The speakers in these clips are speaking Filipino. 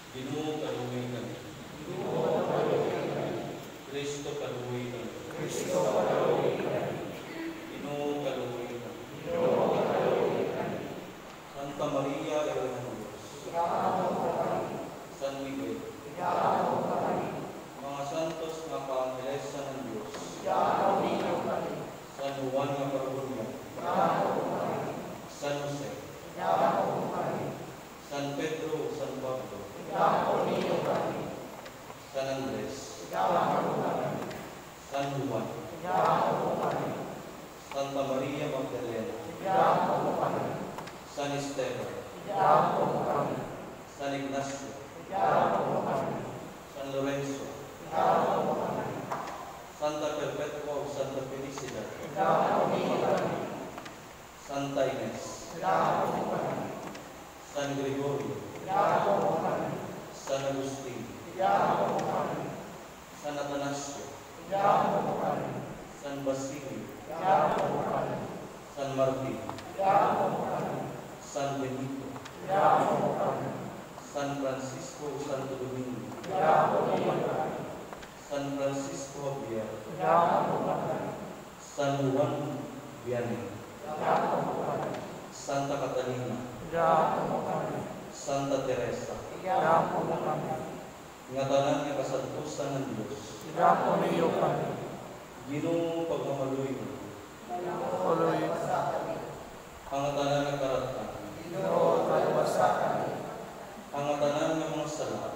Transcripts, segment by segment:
Ginoo kaluoy kami. Kristo kaluoy kami. Ginoo kaluoy kami. Santa Maria, Ina ng Diyos. San Miguel. Mga santos nga kaangelesa ng Diyos. San Juan nga Parugulyo. San Jose. San Pedro, San Pablo. San Andres. San Juan. Santa Maria Magdalena. San Esteban. San Ignacio. San Lorenzo. Santa Perpetua o Santa Felicidad. Santa Ines. San Gregorio. San Agustin. San Atanasio. San Basilio. San Martin. San Benito. San Francisco Santo Domingo. San Francisco Javier. San Juan Vianney. Santa Catalina. Santa Teresa. Nga tanan nga kasantosan ng Diyos. Ginoo pagmamaluy mo. Ang tanan nga karatan. Ang tanan nga mga sala.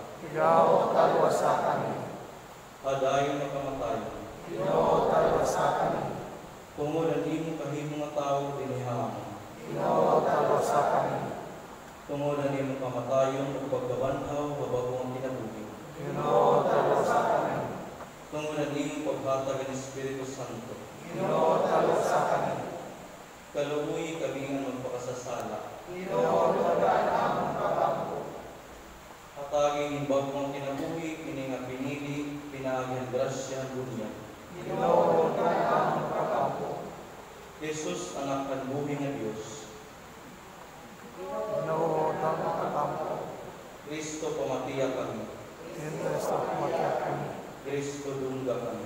Hadayon na kamatayon. Tungod ang imong kahimong nga tao diniham. Tungod ang imong kamatayon ug pagkabanhaw babagong kinabuhi. Tungod ang imong paghatag ng Espiritu Santo. Kaluoy kami ang magpakasasala. Hataging imbagong kinabuhi kini nga pinili pinaagyan grasya dunya. Jesus anak kan buhi nga Dios. Kristo pamatiya kami. Kristo dungga kami.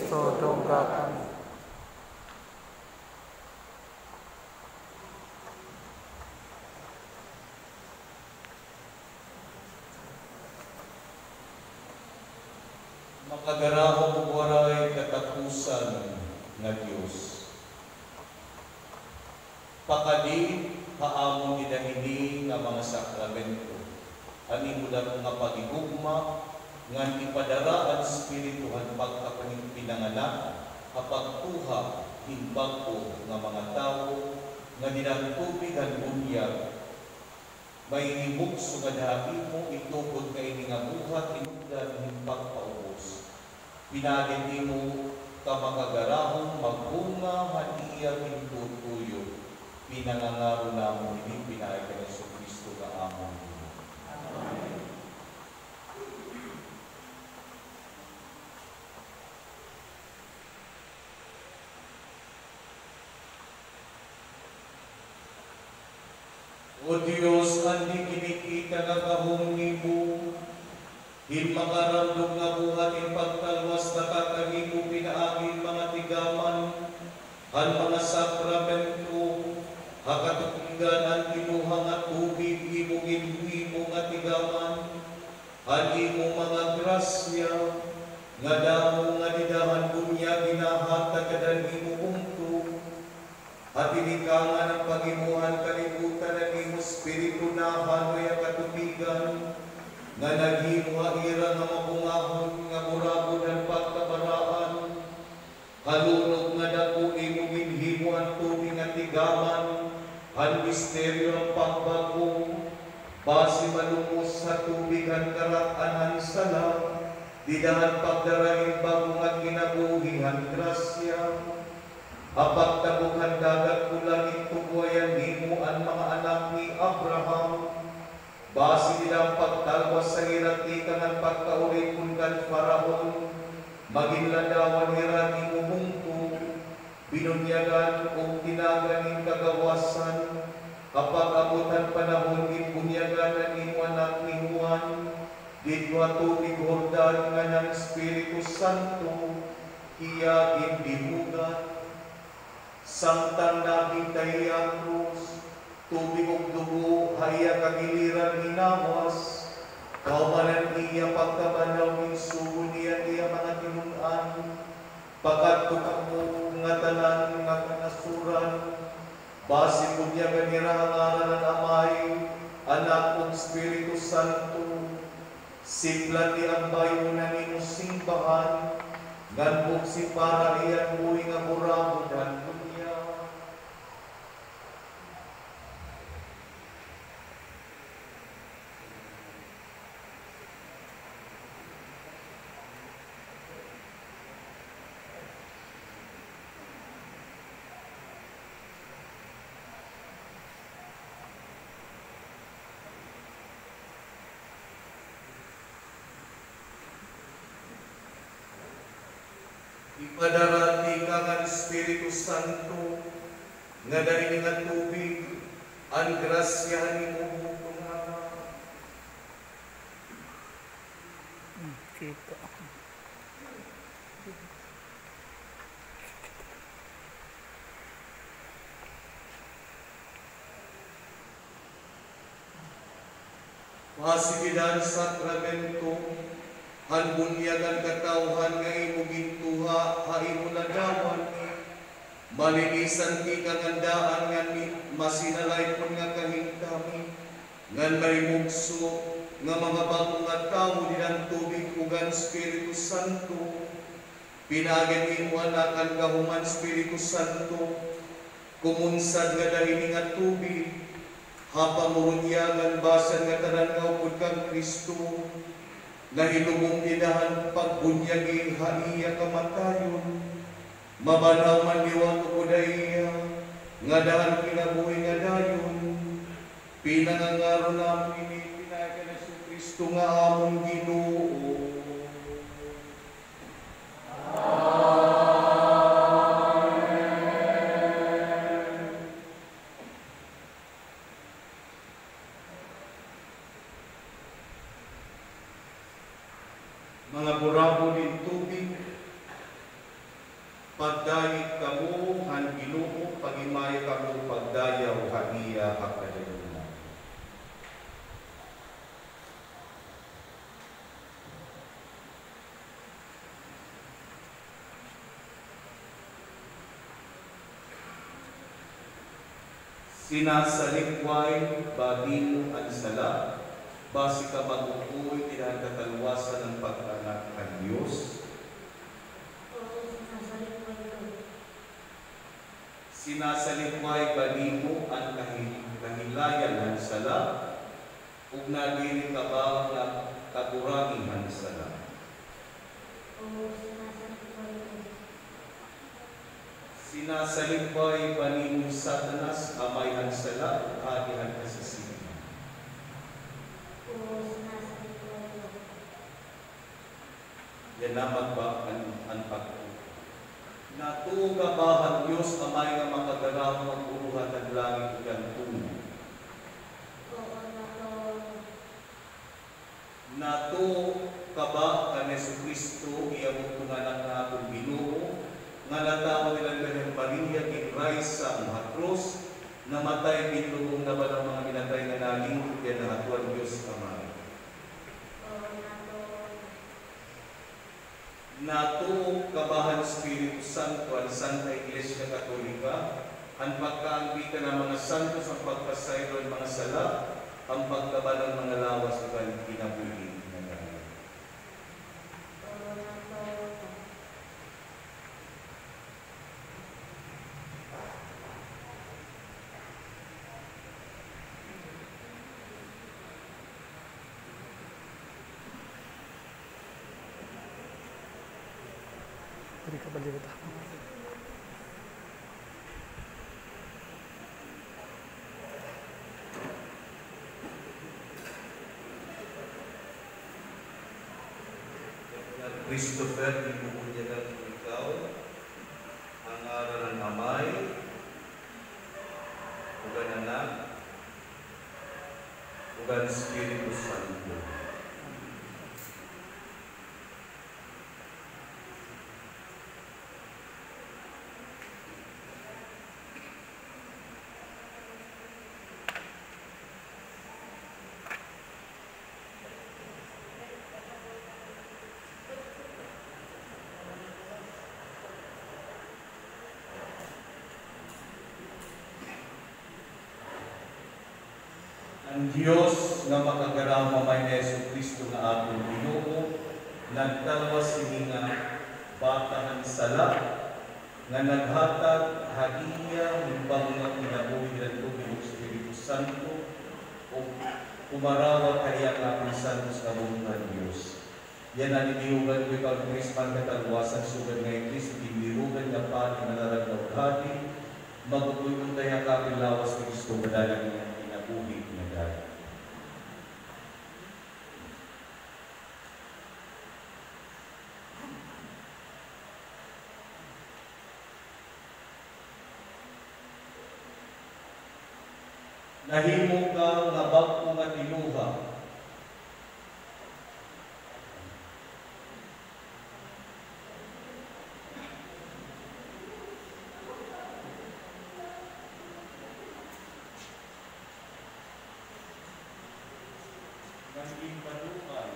Makagaraho mo waray katapusan nga Diyos. Pakadi haamon idahini nga mga sakramento. Ani mo na nga pagigugma nga ipadara ang Espirituhan pagkapaning pinanganak kapagtuha hinbag-o nga mga tao nga dinagtubig ang bunyag. May himugso nga dahil mo itubod kay nga buhat inugdan hinbag paubos. Pinagin mo ka makagarahong magbunga haniya hintutuyo. Pinangangaro na mo hindi pinay ka ng Kristo ka amon. Amen. O Diyos, andi kinikita nga kahungi mo, makaramdong nga buhat in pagtalwas na kakahimo pinaagin mga tigaman, ang mga sakramento, hakatukigan ang imuhang at tubig, imong at tigaman, ang imong mga grasya, nga damo nga didahan bunya ginahatag kadan imo umto, at inikangan ang pangimuhan kalibutan ng imo Espiritu na hanoy ang katubigan, nga naghimuha-ira nga mabungahon nga murabon ang pagkabaraan, halunok nga dako imo ginhimo ang tubig nga tigaman, ang misteryo ang pagbagong, base malumos sa tubig ang karakanan sala, didahan pagdarahin bagong at kinabuhihan grasya, apat tabukan dagat kulangit tubuayan nimo ang mga anak ni Abraham, base nilang pagtalwas sa hiratikan ang pagkaulit kung kan Faraon, maging ladawan hirani mo hungko, binunyagan o tinaganing kagawasan, kapag abutan panahon ibunyagan ang imo anak ni Juan, Dito tubig Jordan nga ng Espiritu Santo, iya indimugat, samtang nakitaya krus, tubig ug dugo, haya kagiliran hinawas, kaumanan iya pagkabanaw ng sugo niya iya mga tinunan, pagkatukak mo nga tanan nga kanasuran, base ko niya ganira ang ngaran ng Amay, Anak ug Espiritu Santo, siplan di ang bayo na nimo simbahan, nganbog si para iyan buhi nga burabo dan dunya. Ipadarati ka ng Espiritu Santo, nga dahil nga tubig, ang grasya ni mo kumana. Kita. Masigidan sakramento, han bunyagan katawhan nga imo gintuha, haimo nagawan, malinisan ti kangandaan nga masinalay pon nga kahintami, ngan marimugso, nga mga bagong nga tao nilang tubig ugan Espiritu Santo, pinagin imo anakan kahuman Espiritu Santo, kumunsad nga dahil nga tubig, hapamurunyagan basan nga tanan nga upod kang Kristo, nahilumong inahan pagbunyagi haiya kamatayon, mabanaw man liwag upod iya, nga dahan kinabuhi nga dayon, pinangangaro namin pinaka na si Kristo nga among Ginoo. Mga burabo din tubig, pagdayit kamo, han Ginoo, pagimay kamo, pagdayaw, haniya, kakadalunan. Sinasalikway, bagimo, ansala, base ka mag-upoy, tinagkatalwasan ng pag-anak ng Diyos. Sinasalikway banimo ang kahilayan ng sala, ug nadiri ka ba na kagurangihan sala. Sinasalikway banimo Satanas, amay ang sala, ug hadihan ka sa sila. Yan naman ba ang pagkuha? Natugabahan Diyos amay nga makagaramo ang uruhan ng langit ug ang tunay. Nato kaba kan Jesucristo iya mo tunganak na atong Ginoo nga natawo nilang ganang Maria kinray sa mga krus, namatay bitulong na ba ng mga minatay nga naging yan na hatuan Diyos amay. Nato kabahan Espiritu Santo ang Santa Iglesia Katolika, ang pagkaangkita ng mga santos, ang pagpasayro ng mga sala, ang pagkaba ng mga lawas ug ang kinabuhi na gaya. Beri ka balik ito. Christopher, ibukunyagan mo ikaw, ang aral ng Amay, ug ang Anak, ug ang Espiritu Santo. Diyos nga makagarama may na Yesu Kristo nga atong Ginoo, nagtalwas sini nga batahan sala, nga naghatag hadiya himbang nga kinabuhi nila ng Espiritu Santo, o kumarawat kaya nga ang santos kabungan Diyos. Yan ang iniugan ko ikaw ng Krisman katalwasan sugan ngayon Kristo, iniugan nga pa na naraglaw hati, magpupuyong tayo kapilawas ni Kristo, madalang nga kinabuhi na dahil. Nahimo ka nga bag-o nga tinuha. Naging padukan.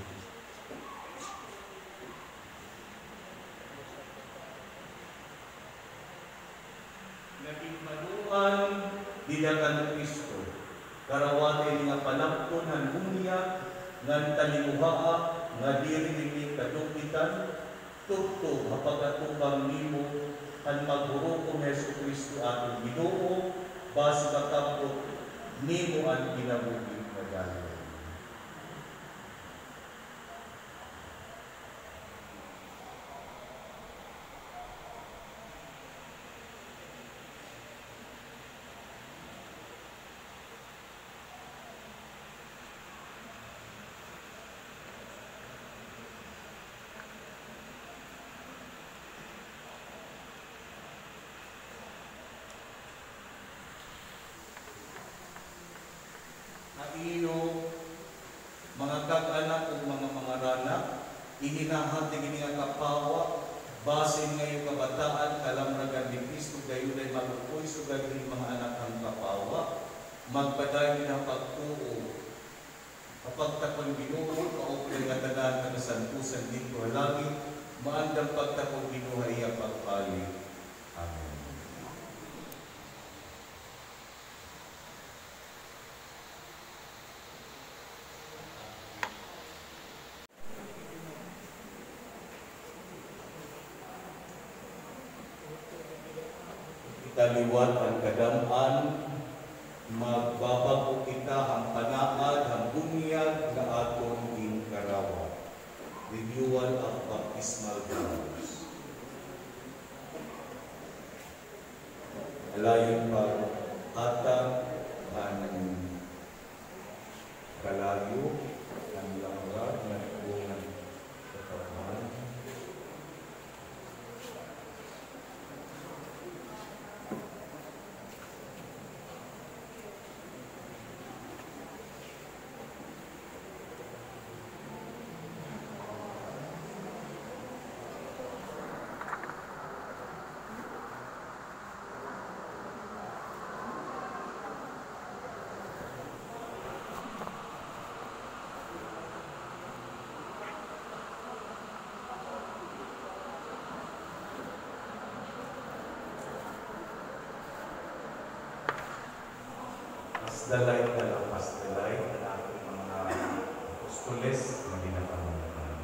Naging padukan didakan Kristo, karawate nga panapton han bunya, ngan talimuhaa, nga diri kadukitan, tukto hapagkatubang nimo, han maghurukon Yesu Kristo atong Ginoo, base makapot nimo ang kinabuhi nga dayon. Iyo, mga kag-anak o mga ranak, ihinahati gini nga kapawa, base ngayon kabataan, kalamragan ni Kristo, gayon ay malukoy, sugad ni mga anak ang kapawa, magpaday na pagtuo, kapagtakon Ginoo, kaupay nga tanan ng santusan dito halagi, maandang pagtakon Ginoo iya pagpali. Amen. Taliwat ang kadamaan, magbabago kita ang panaad, ang bunyag na atong inkarawa. Renewal of baptismal vows. Alayon pa hatag ang kalayo, ang langgar, ng buong katawan. Pasdalay talang pasdalay ang ating mga apostoles na ginapamalan.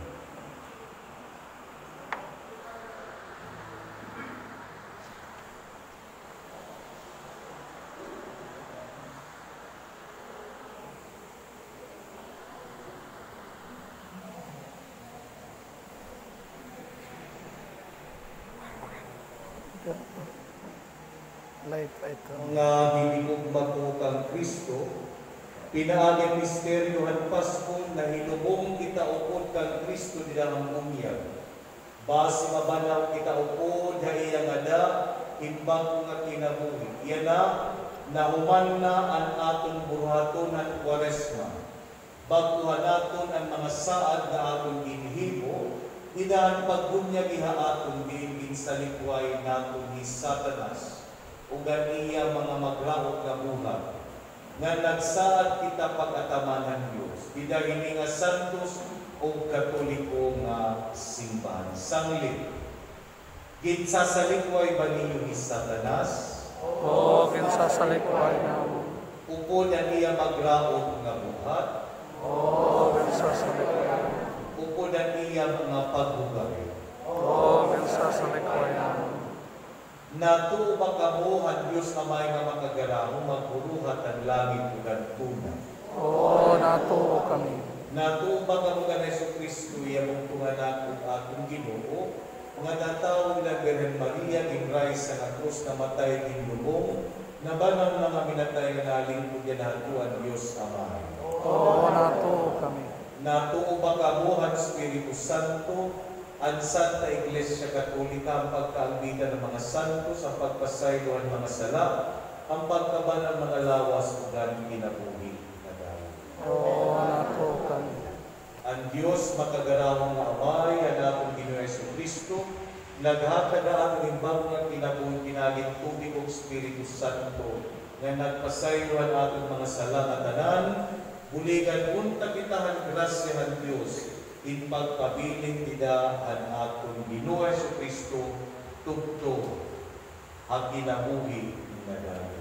Light ito. Nga hinigugma ko kang Kristo, pinaaging misteryo han Pasko na hinubong kita upod kang Kristo nilang umyag. Base mabanaw kita upod ha iyang ada, imbang nga kinabuhi. Iyan na, nahuman na ang atong buhaton ng Kwaresma. Baguhan naton ang mga saad na atong ginhibo, idaan pagbunyag iha atong bimbing sa likway naton ni Satanas. Ugan iya mga magraot nga buhat, nga nagsaad kita pag-atamanan Diyos, bidahini nga santos o katoliko nga simbahan. Sanglit, ginsasalikway ba ninyo ni Satanas? Oo, ginsasalikway na mo. Upo na niya magraot nga buhat. O Mensa sa likwayan. Upo na niya mga paghugay. O Mensa sa likwayan. Nato makamuhan Diyos na may nga makagaramo magburuhat ang langit ug tuna. O nato kami. Nato makamugan Hesus Kristo iyang tunganak ug atong Ginoo nga natawag na Birhen Maria gingray sa nga krus na matay ginlubong na banang mga minatay nga nalingkod yan nato ang Diyos Ama. O nato kami. Nato makamuhan Espiritu Santo ang Santa Iglesia Katolika ang pagkaanggitan ng mga santo sa pagpasaylo ang mga sala, ang pagkaban ng mga lawas ug ang kinabuhi na dayon. O nato kami. Ang Diyos makagarawang nga Amay, ang atong Ginoong Jesucristo, naghatag na atong imbang nga kinabuhi kinagin tubig ug Espiritu Santo, nga nagpasaylo ang atong mga sala nga tanan, buligan unta kitahan grasyahan Diyos, in pagpabiling tida ang atong Ginoong Jesucristo tugtog ang kinabuhi na dayon.